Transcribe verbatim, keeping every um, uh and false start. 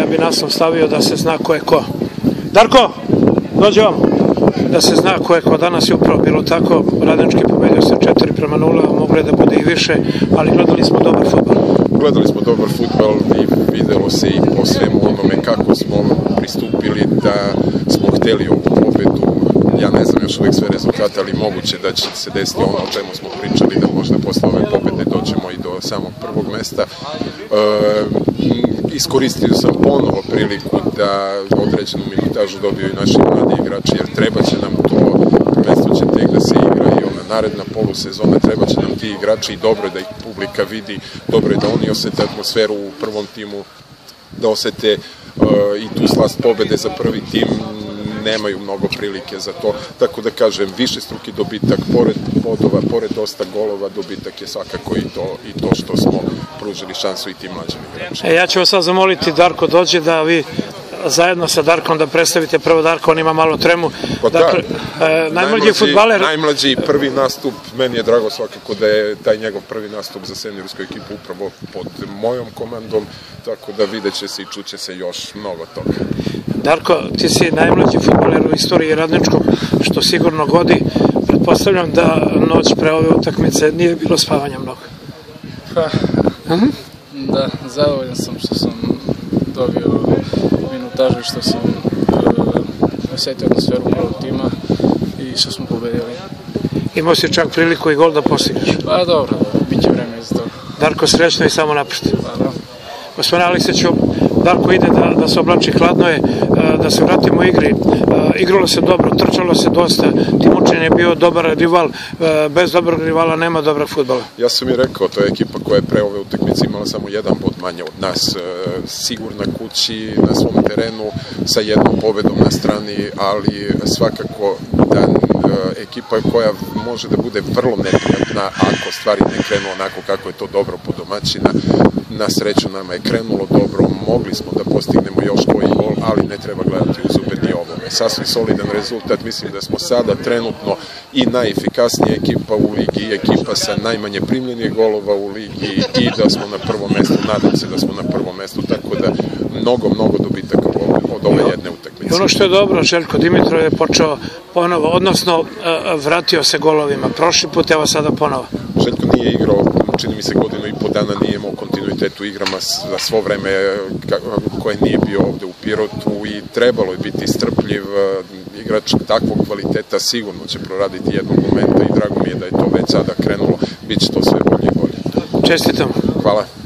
bi naslov stavio da se zna ko je ko. Darko, dođe vam. Da se zna ko je ko. Danas je upravo bilo tako. Radnički pobedio se četiri prema nula, moglo je da bude i više, ali gledali smo dobar fudbal. Gledali smo dobar fudbal i videlo se i po svemu onome kako smo pristupili, da smo hteli ovu pobedu. Ja ne znam još uvijek sve rezultate, ali moguće da će se desiti ono o čemu smo pričali, da možda posle ove pobede dođemo i do samog prvog mesta. E, iskoristio sam ponovo priliku da određenu minutažu dobiju i naši mladi igrači, jer treba će nam to, prvenstvo će tek da se igra i ona naredna polusezona, treba će nam ti igrači i dobro je da ih publika vidi, dobro je da oni osete atmosferu u prvom timu, da osete uh, i tu slast pobede za prvi tim, nemaju mnogo prilike za to, tako da kažem, višestruki dobitak, pored bodova, pored dosta golova, dobitak je svakako i to, i to što smo pružili šansu i tim mlađim igračima. E, ja ću vas sad zamoliti, Darko dođe, da vi zajedno sa Darkom da predstavite prvo Darko, on ima malo tremu. Pa dakle, da, e, najmlađi fudbaler... Najmlađi prvi nastup, meni je drago svakako da je taj njegov prvi nastup za seniorsku ekipu upravo pod mojom komandom, tako da vidjet će se i čuće se još mnogo toga. Darko, ti si najmlađi fudbaler u istoriji Radničkog, što sigurno godi. Pretpostavljam da noć pre ove utakmice nije bilo spavanja mnogo. Pa, da, zadovoljan sam što sam dobio minutažu i što sam osjetio atmosferu prvog tima i što smo pobedili. Imao si čak priliku i gol da postigneš. Pa dobro, bit će vreme iz toga. Darko, srećno i samo napred. Pa da. Gospodine Aleksiću, Darko ide da, da se oblači, hladno je, da se vratimo u igri. Igralo se dobro, trčalo se dosta, Timočin je bio dobar rival, bez dobrog rivala nema dobrog fudbala. Ja sam i rekao, to je ekipa koja je pre ove utakmice imala samo jedan bod manje od nas, sigurna kući, na svom terenu, sa jednom pobedom na strani, ali svakako da ekipa koja može da bude vrlo neprijatna ako stvari ne krenu onako kako je to dobro po domaćina. Na sreću nama je krenulo dobro, mogli smo da postignemo još koji gol, ali ne treba gledati u zube ni ovome. Sasvim solidan rezultat, mislim da smo sada trenutno i najefikasnija ekipa u ligi, ekipa sa najmanje primljenih golova u ligi i da smo na prvom mestu, nadam se da smo na prvom mestu, tako da mnogo, mnogo dobitaka od ove jedne utakmice. Ono što je dobro, Željko Dimitrov je počeo ponovo, odnosno vratio se golovima. Prošli put, evo sada ponovo. Željko nije igrao, čini mi se godinu i po dana nije imao kontinuitet u igrama za svo vreme koje nije bio ovde u Pirotu i trebalo je biti strpljiv. Igrač takvog kvaliteta sigurno će proraditi jednog momenta i drago mi je da je to već sada krenulo, bit će to sve bolje i bolje. Čestitam. Hvala.